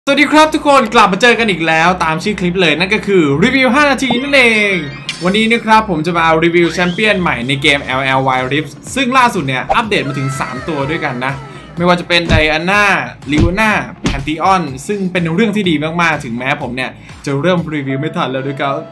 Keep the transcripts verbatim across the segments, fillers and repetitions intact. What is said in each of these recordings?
สวัสดีครับทุกคนกลับมาเจอกันอีกแล้วตามชื่อคลิปเลยนั่นก็คือรีวิวห้านาทีนั่นเองวันนี้นะครับผมจะมารีวิวแชมเปี้ยนใหม่ในเกม แอล แอล Wild Rift ซึ่งล่าสุดเนี่ยอัปเดตมาถึงสามตัวด้วยกันนะไม่ว่าจะเป็นไดอาน่าลิโอนาแพนธีออนซึ่งเป็นเรื่องที่ดีมากๆถึงแม้ผมเนี่ยจะเริ่มรีวิวไม่ทันแล้วด้วยกัน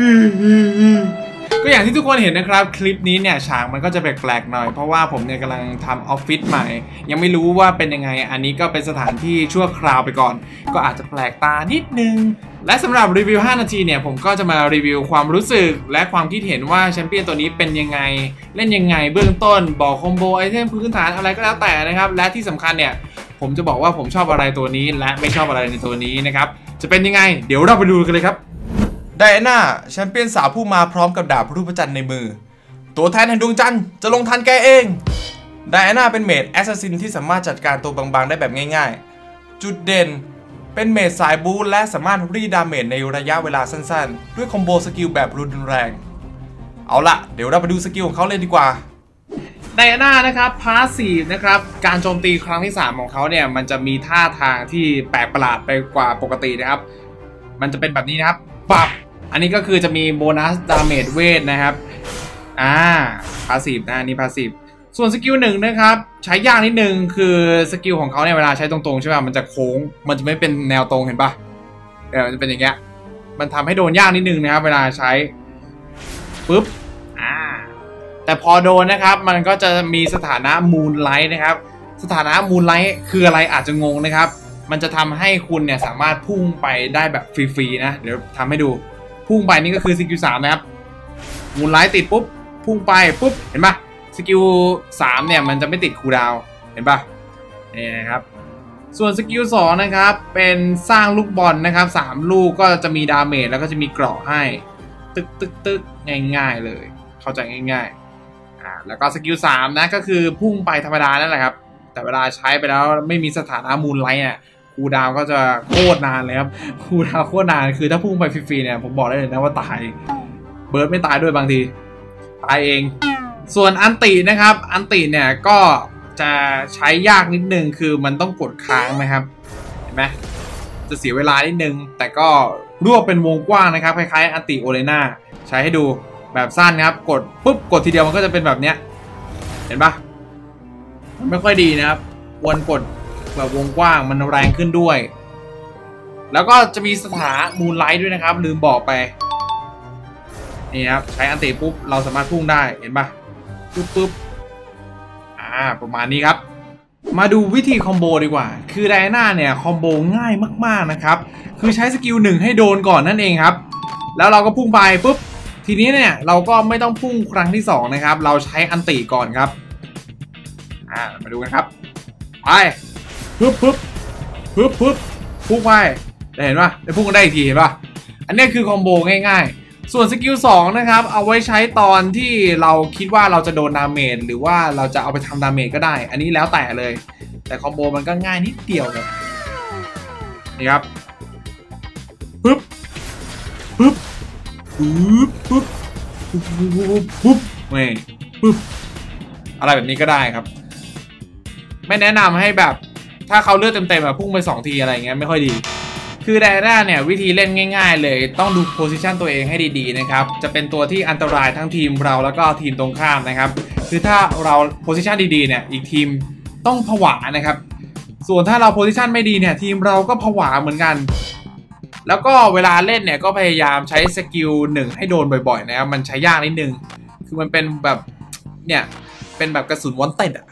ก็อย่างที่ทุกคนเห็นนะครับคลิปนี้เนี่ยฉากมันก็จะแปลกๆหน่อยเพราะว่าผมเนี่ยกำลังทำออฟฟิศใหม่ยังไม่รู้ว่าเป็นยังไงอันนี้ก็เป็นสถานที่ชั่วคราวไปก่อนก็อาจจะแปลกตานิดนึงและสำหรับรีวิวห้านาทีเนี่ยผมก็จะมารีวิวความรู้สึกและความคิดเห็นว่าแชมเปี้ยนตัวนี้เป็นยังไงเล่นยังไงเบื้องต้นบอกคอมโบไอเทมพื้นฐานอะไรก็แล้วแต่นะครับและที่สำคัญเนี่ยผมจะบอกว่าผมชอบอะไรตัวนี้และไม่ชอบอะไรในตัวนี้นะครับจะเป็นยังไงเดี๋ยวเราไปดูกันเลยครับไดอาน่าแชมเปี้ยนสาวผู้มาพร้อมกับดาบรูปจันทร์ในมือตัวแทนแห่งดวงจันทร์จะลงทันแกเองไดอาน่าเป็นเมจแอสซัสซินที่สามารถจัดการตัวบางๆได้แบบง่ายๆจุดเด่นเป็นเมจสายบู๊และสามารถรีดาเมจในระยะเวลาสั้นๆด้วยคอมโบสกิลแบบรุนแรงเอาละเดี๋ยวเราไปดูสกิลของเขาเลยดีกว่าไดอาน่านะครับพาสซีฟนะครับการโจมตีครั้งที่สามของเขาเนี่ยมันจะมีท่าทางที่แปลกประหลาดไปกว่าปกตินะครับมันจะเป็นแบบนี้นะครับปับอันนี้ก็คือจะมีโบนัสดาเมจเวทนะครับอ่าพาสซีฟนะนี่พาสซีฟส่วนสกิลหนึ่งนะครับใช้ยากนิดนึงคือสกิลของเขาเนี่ยเวลาใช้ตรงๆใช่ป่ะมันจะโค้งมันจะไม่เป็นแนวตรงเห็นป่ะเออมันจะเป็นอย่างเงี้ยมันทำให้โดนยากนิดนึงนะครับเวลาใช้ปุ๊บอ่าแต่พอโดนนะครับมันก็จะมีสถานะมูนไลท์นะครับสถานะมูนไลท์คืออะไรอาจจะงงนะครับมันจะทำให้คุณเนี่ยสามารถพุ่งไปได้แบบฟรีๆนะเดี๋ยวทำให้ดูพุ่งไปนี่ก็คือสกิลสามนะครับมูนไลท์ติดปุ๊บพุ่งไปปุ๊บเห็นปะสกิลสามเนี่ยมันจะไม่ติดคูลดาวน์เห็นปะนี่นะครับส่วนสกิลสองนะครับเป็นสร้างลูกบอลนะครับสามลูกก็จะมีดาเมจแล้วก็จะมีเกราะให้ตึกตึกตึกง่ายๆเลยเข้าใจง่ายๆอ่าแล้วก็สกิลสามนะก็คือพุ่งไปธรรมดานั่นแหละครับแต่เวลาใช้ไปแล้วไม่มีสถานะมูนไลท์เนี่ยคูลดาวน์ก็จะโคตรนานเลยครับคูลดาวน์โคตรนานคือถ้าพุ่งไปฟรีๆเนี่ยผมบอกได้เลยนะว่าตายเบิร์ดไม่ตายด้วยบางทีตายเองส่วนอันตินะครับอันติเนี่ยก็จะใช้ยากนิดนึงคือมันต้องกดค้างนะครับเห็นไหมจะเสียเวลานิดนึงแต่ก็รวบเป็นวงกว้างนะครับคล้ายๆอันติโอเลน่าใช้ให้ดูแบบสั้นครับกดปุ๊บกดทีเดียวมันก็จะเป็นแบบเนี้ยเห็นปะมันไม่ค่อยดีนะครับควรกดแบบวงกว้างมันแรงขึ้นด้วยแล้วก็จะมีสถานะมูนไลท์ด้วยนะครับลืมบอกไปนี่ครับใช้อันติปุ๊บเราสามารถพุ่งได้เห็นปะปุ๊บปุ๊บอ่าประมาณนี้ครับมาดูวิธีคอมโบดีกว่าคือไดอาน่าเนี่ยคอมโบง่ายมากๆนะครับคือใช้สกิลหนึ่งให้โดนก่อนนั่นเองครับแล้วเราก็พุ่งไปปุ๊บทีนี้เนี่ยเราก็ไม่ต้องพุ่งครั้งที่สองนะครับเราใช้อันติก่อนครับอ่ามาดูกันครับไปปุ๊บปุ๊บปุ๊บปุ๊บพุ่งไปได้เห็นปะได้พุ่งกันได้อีกทีเห็นปะอันนี้คือคอมโบง่ายๆส่วนสกิลสองนะครับเอาไว้ใช้ตอนที่เราคิดว่าเราจะโดนดาเมจหรือว่าเราจะเอาไปทำดาเมจก็ได้อันนี้แล้วแต่เลยแต่คอมโบมันก็ง่ายนิดเดียวครับนี่ครับปุ๊บปุ๊บปุ๊บปุ๊บปุ๊บปุ๊บปุ๊บไม่ปุ๊บอะไรแบบนี้ก็ได้ครับไม่แนะนำให้แบบถ้าเขาเลือดเต็มๆแบบพุ่งไปสองทีอะไรเงี้ยไม่ค่อยดีคือไดอาน่าเนี่ยวิธีเล่นง่ายๆเลยต้องดูโพซิชันตัวเองให้ดีๆนะครับจะเป็นตัวที่อันตรายทั้งทีมเราแล้วก็ทีมตรงข้ามนะครับคือถ้าเราโพซิชันดีๆเนี่ยอีกทีมต้องผวานะครับส่วนถ้าเราโพซิชันไม่ดีเนี่ยทีมเราก็ผวาเหมือนกันแล้วก็เวลาเล่นเนี่ยก็พยายามใช้สกิลหนึ่งให้โดนบ่อยๆนะครับมันใช้ยากนิดนึงคือมันเป็นแบบเนี่ยเป็นแบบกระสุนวอนเต็ดอะ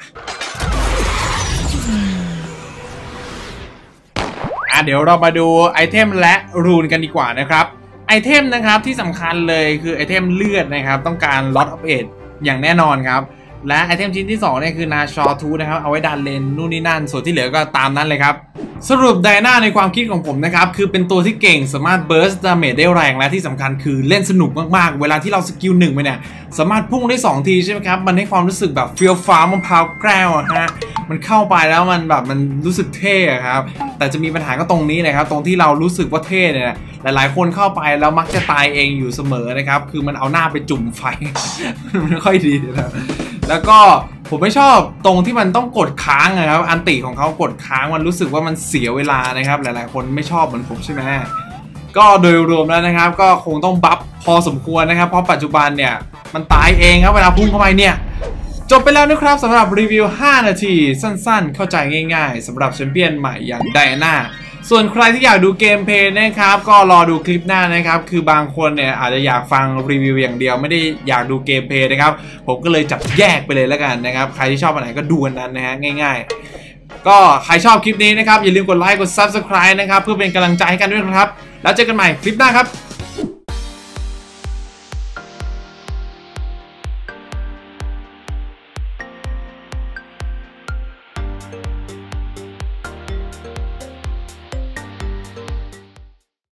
เดี๋ยวเรามาดูไอเทมและรูนกันดีกว่านะครับไอเทมนะครับที่สำคัญเลยคือไอเทมเลือดนะครับต้องการ Lot of Age อย่างแน่นอนครับและไอเทมชิ้นที่สองเนี่ยคือนาชอทูนะครับเอาไว้ดันเลนนู่นนี่นั่นส่วนที่เหลือก็ตามนั้นเลยครับสรุปไดอาน่าในความคิดของผมนะครับคือเป็นตัวที่เก่งสามารถเบิร์สดาเมจได้แรงและที่สำคัญคือเล่นสนุกมากๆเวลาที่เราสกิลหนึ่งไปเนี่ยสามารถพุ่งได้สองทีใช่ไหมครับมันให้ความรู้สึกแบบเฟี้ยวฟ้ามะพร้าวแก้วฮะมันเข้าไปแล้วมันแบบมันรู้สึกเท่ครับแต่จะมีปัญหาก็ตรงนี้นะครับตรงที่เรารู้สึกว่าเท่เนี่ยหลายๆคนเข้าไปแล้วมักจะตายเองอยู่เสมอนะครับคือมันเอาหน้าไปจุ่มไฟ ไม่ค่อยดีนะแล้วก็ผมไม่ชอบตรงที่มันต้องกดค้างนะครับอันติของเขากดค้างมันรู้สึกว่ามันเสียเวลานะครับหลายๆคนไม่ชอบเหมือนผมใช่ไหมก็โดยรวมแล้วนะครับก็คงต้องบัฟพอสมควรนะครับเพราะปัจจุบันเนี่ยมันตายเองครับเวลาพุ่งเข้าไปเนี่ยจบไปแล้วนะครับสำหรับรีวิวห้านาทีสั้นๆเข้าใจง่ายๆสำหรับแชมเปี้ยนใหม่อย่างไดอาน่าส่วนใครที่อยากดูเกมเพลย์นะครับก็รอดูคลิปหน้านะครับคือบางคนเนี่ยอาจจะอยากฟังรีวิวอย่างเดียวไม่ได้อยากดูเกมเพลย์นะครับผมก็เลยจับแยกไปเลยแล้วกันนะครับใครที่ชอบอันไหนก็ดูอันนั้นนะฮะง่ายๆก็ใครชอบคลิปนี้นะครับอย่าลืมกดไลค์กด ซับสไครบ์ นะครับเพื่อเป็นกำลังใจให้กันด้วยนะครับแล้วเจอกันใหม่คลิปหน้าครับ